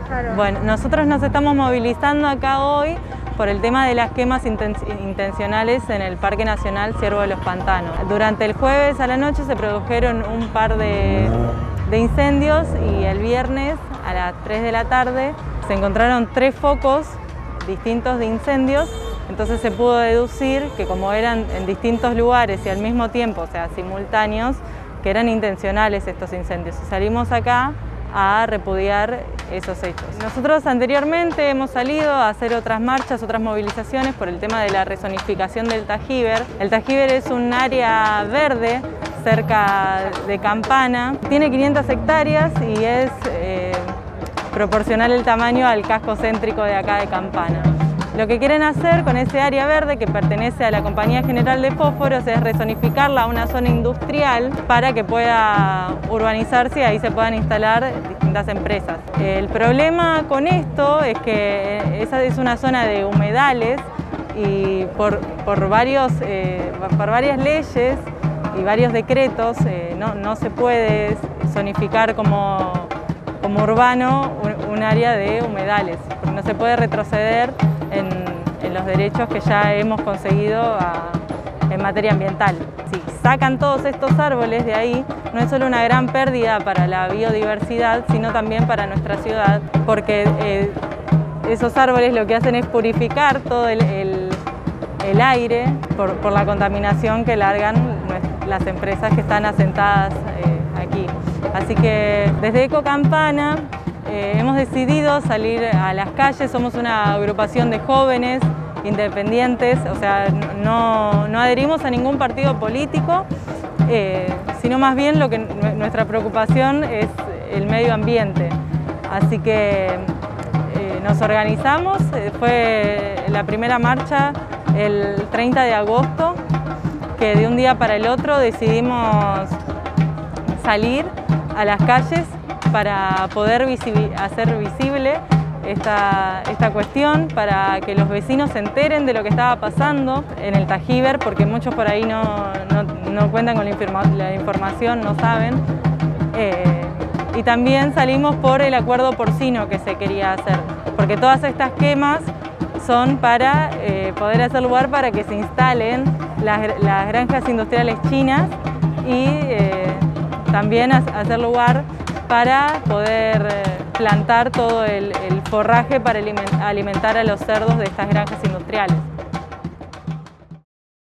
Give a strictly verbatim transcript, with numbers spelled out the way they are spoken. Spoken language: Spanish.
Claro. Bueno, nosotros nos estamos movilizando acá hoy por el tema de las quemas intencionales en el Parque Nacional Ciervo de los Pantanos. Durante el jueves a la noche se produjeron un par de, de incendios y el viernes a las tres de la tarde se encontraron tres focos distintos de incendios. Entonces se pudo deducir que como eran en distintos lugares y al mismo tiempo, o sea, simultáneos, que eran intencionales estos incendios. Y salimos acá a repudiar esos hechos. Nosotros anteriormente hemos salido a hacer otras marchas, otras movilizaciones por el tema de la rezonificación del Tajíber. El Tajíber es un área verde cerca de Campana, tiene quinientas hectáreas y es eh, proporcional el tamaño al casco céntrico de acá de Campana. Lo que quieren hacer con ese área verde que pertenece a la Compañía General de Fósforos es rezonificarla a una zona industrial para que pueda urbanizarse y ahí se puedan instalar distintas empresas. El problema con esto es que esa es una zona de humedales y por, por, varios, eh, por varias leyes y varios decretos eh, no, no se puede zonificar como, como urbano un, un área de humedales, porque no se puede retroceder En, en los derechos que ya hemos conseguido a, en materia ambiental. Si sacan todos estos árboles de ahí, no es solo una gran pérdida para la biodiversidad, sino también para nuestra ciudad, porque eh, esos árboles lo que hacen es purificar todo el, el, el aire por, por la contaminación que largan las empresas que están asentadas eh, aquí. Así que desde Eco Campana Eh, hemos decidido salir a las calles, somos una agrupación de jóvenes independientes, o sea, no, no adherimos a ningún partido político, eh, sino más bien lo que nuestra preocupación es el medio ambiente. Así que eh, nos organizamos, fue la primera marcha el treinta de agosto, que de un día para el otro decidimos salir a las calles para poder visibil- hacer visible esta, esta cuestión, para que los vecinos se enteren de lo que estaba pasando en el Tajíber, porque muchos por ahí no, no, no cuentan con la, informa la información, no saben. Eh, y también salimos por el acuerdo porcino que se quería hacer, porque todas estas quemas son para eh, poder hacer lugar para que se instalen las, las granjas industriales chinas y eh, también hacer lugar para poder plantar todo el, el forraje para alimentar a los cerdos de estas granjas industriales.